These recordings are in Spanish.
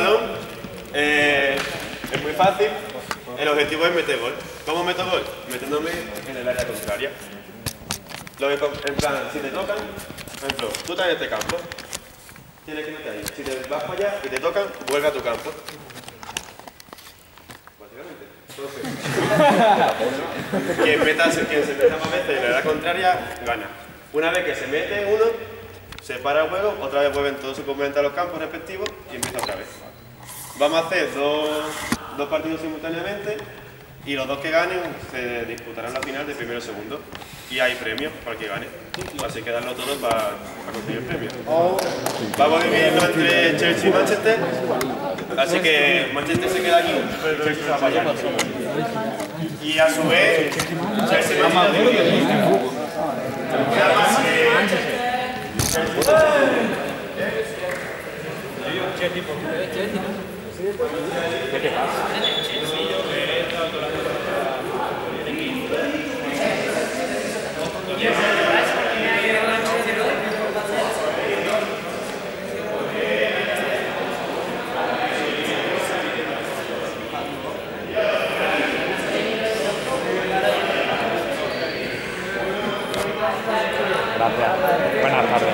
balón, es muy fácil. El objetivo es meter gol. ¿Cómo meto gol? Metiéndome en el área contraria. En plan, si te tocan, por ejemplo, tú estás en este campo, tienes que meter ahí. Si te vas para allá y te tocan, vuelve a tu campo. Entonces, quien se meta más veces en la área contraria, gana. Una vez que se mete uno, se para el juego, otra vez vuelven todos sus componentes a los campos respectivos y empieza otra vez. Vamos a hacer dos partidos simultáneamente y los dos que ganen se disputarán la final de primero y segundo. Y hay premios para el que gane. Así que darlo todo para conseguir el premio. Vamos a dividirlo entre Chelsea y Manchester. Así que Manchester se queda aquí y Chelsea se va para allá. Y a su vez, Chelsea va más de ¿qué pasa? Gracias. Buenas tardes.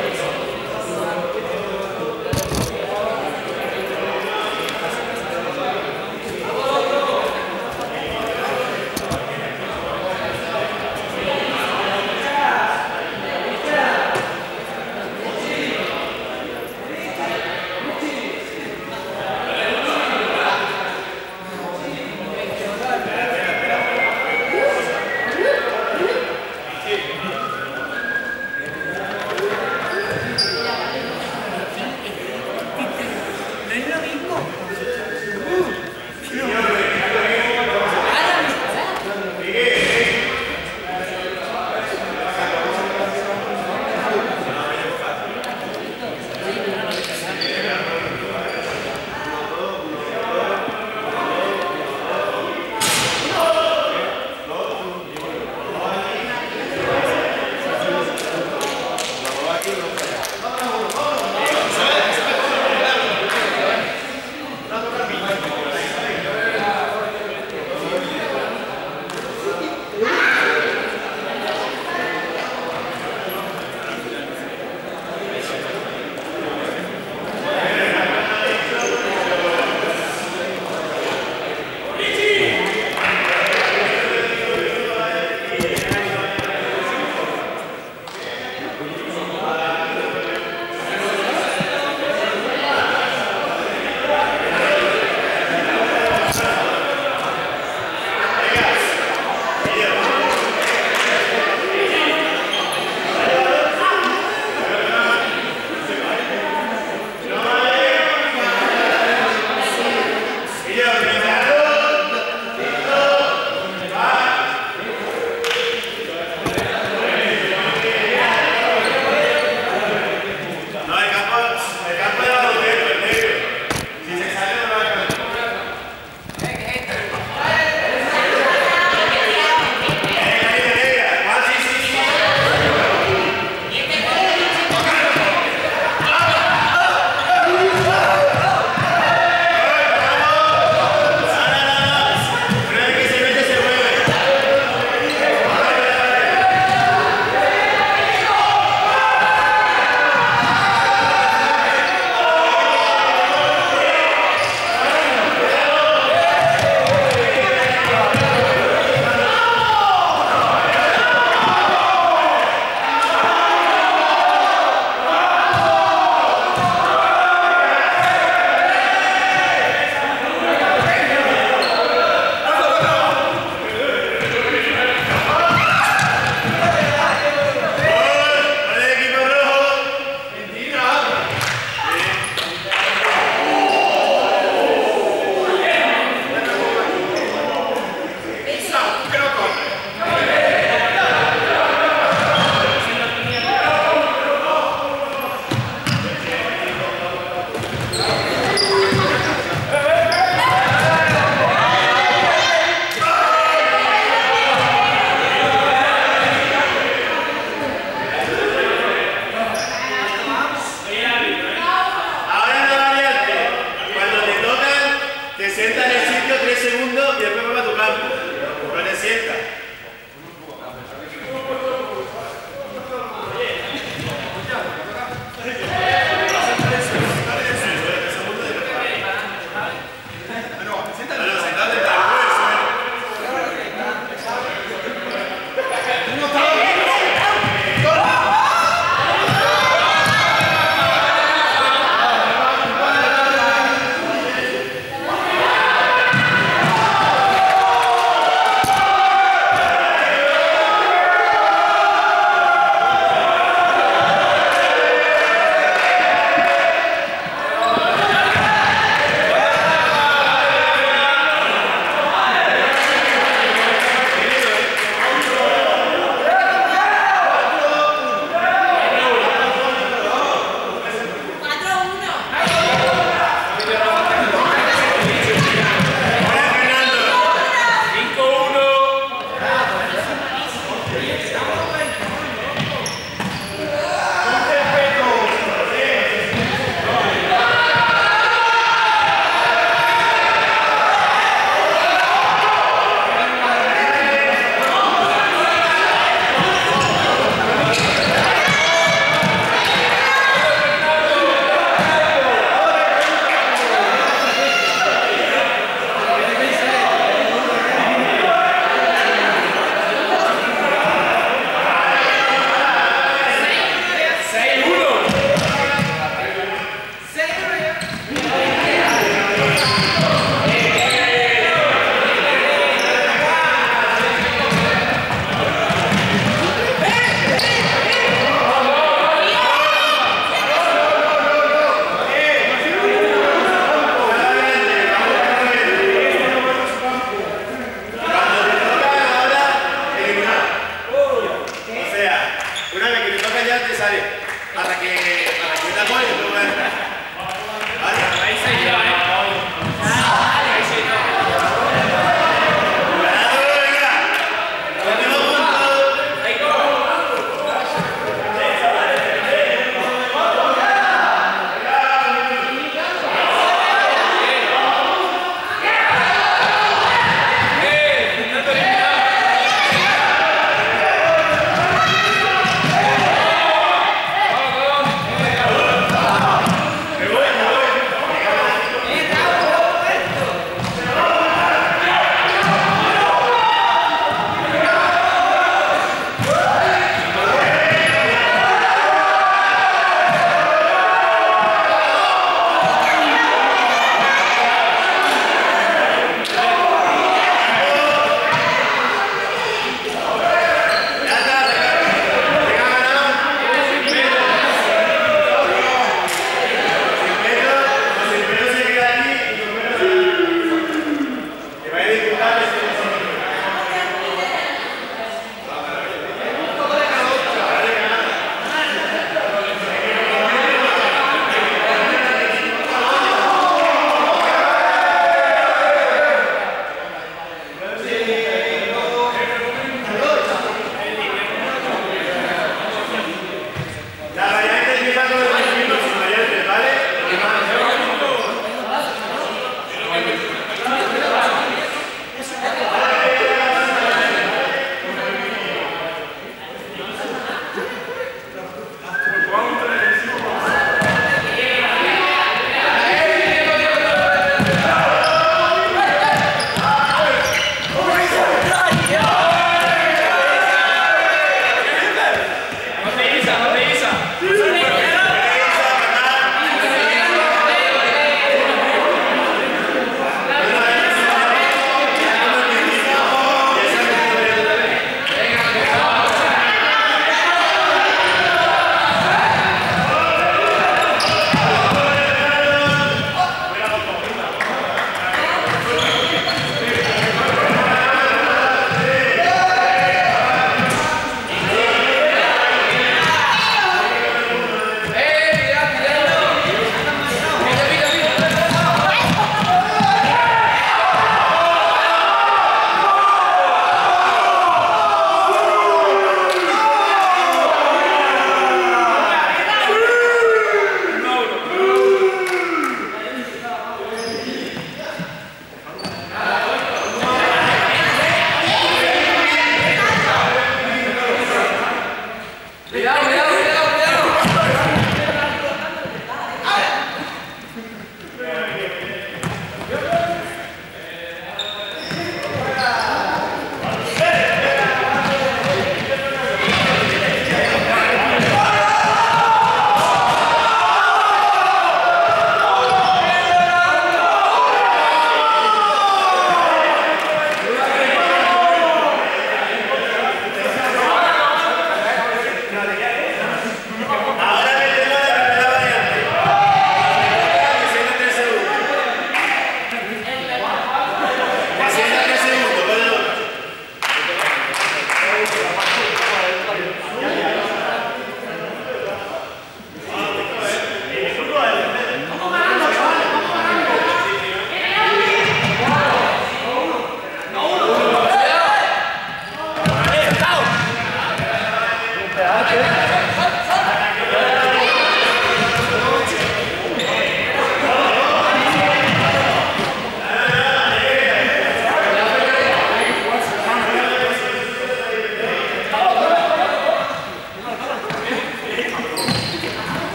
sienta en el sitio 3 segundos y después vuelve a tu campo. No te sienta.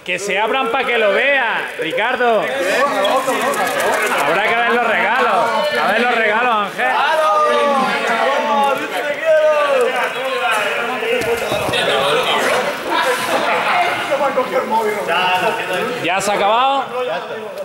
Que se abran para que lo vea, Ricardo. Habrá que ver los regalos. A ver los regalos, Ángel. ¿Ya se ha acabado?